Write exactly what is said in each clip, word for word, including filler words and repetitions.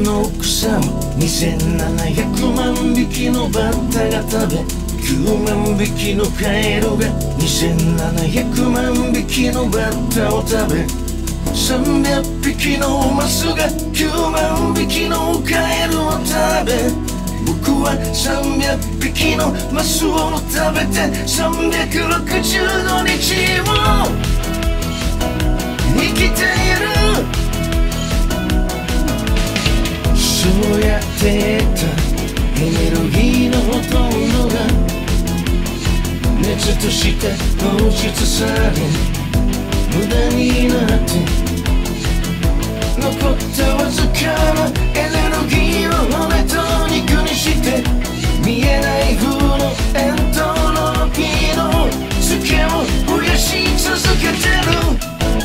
の草をにせんななひゃくまんびきのバッタが食べ、きゅうまんびきのカエルがにせんななひゃくまんびきのバッタを食べ、さんびゃっぴきのマスがきゅうまんびきのカエルを食べ、僕はさんびゃっぴきのマスを食べてさんびゃくろくじゅうごにちを生きている。そうやって得たエネルギーのほとんどが熱として放出され無駄になって残ったわずかなエネルギーを骨と肉にして見えない風のエントロピーのツケを増やし続けてる。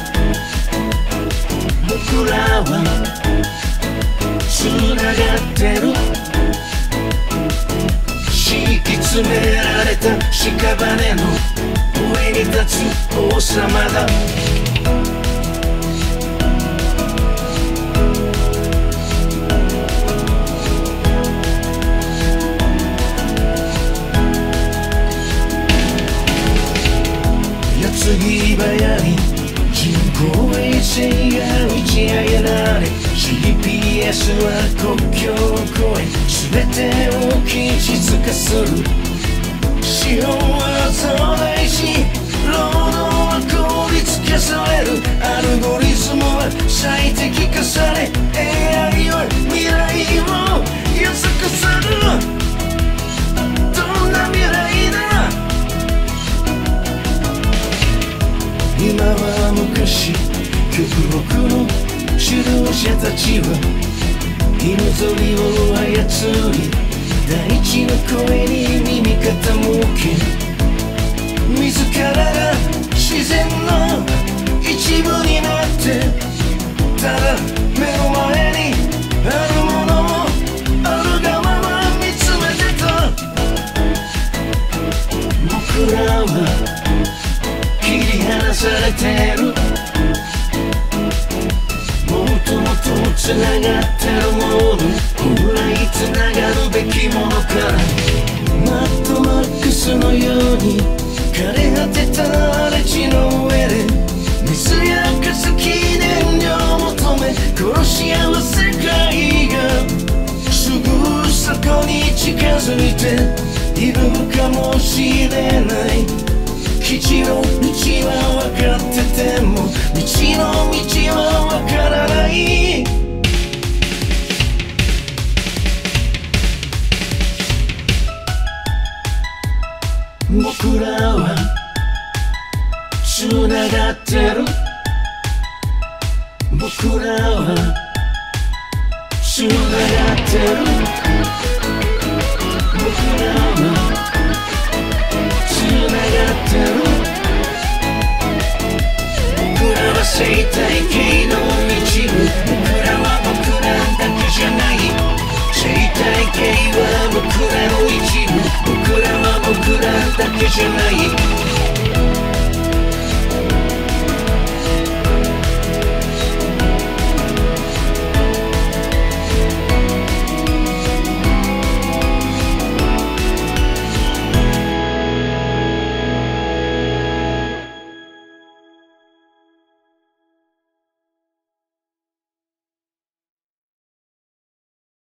僕らはつながってる。敷き詰められた屍の上に立つ王様だ。矢継ぎ早に人工衛星が打ち上げられ、 ジーピーエス は国境を越え全てを記実化する。資本は増大し労働は効率化される。アルゴリズムは最適化され エーアイ は未来を予測する。どんな未来だ。今は昔極北の指導者たちは犬ぞりを操り大地の声に耳傾け、自らが自然の一部になってただ目の前にあるものをあるがまま見つめてた。僕らは切り離されてる。もともとつながってるもの、本来つながるべきものから、マッドマックスのように枯れ果てた荒れ地の上で水や化石燃料を求め殺し合う世界がすぐそこに近づいているかもしれない。基地の道は分かってても道の道は分からない。僕らはつながってる。僕らはつながってる。僕らはつながってる。僕らは生態系の一部。僕らは僕らだけじゃない。生態系は僕らの一部。僕らは僕らだけじゃない。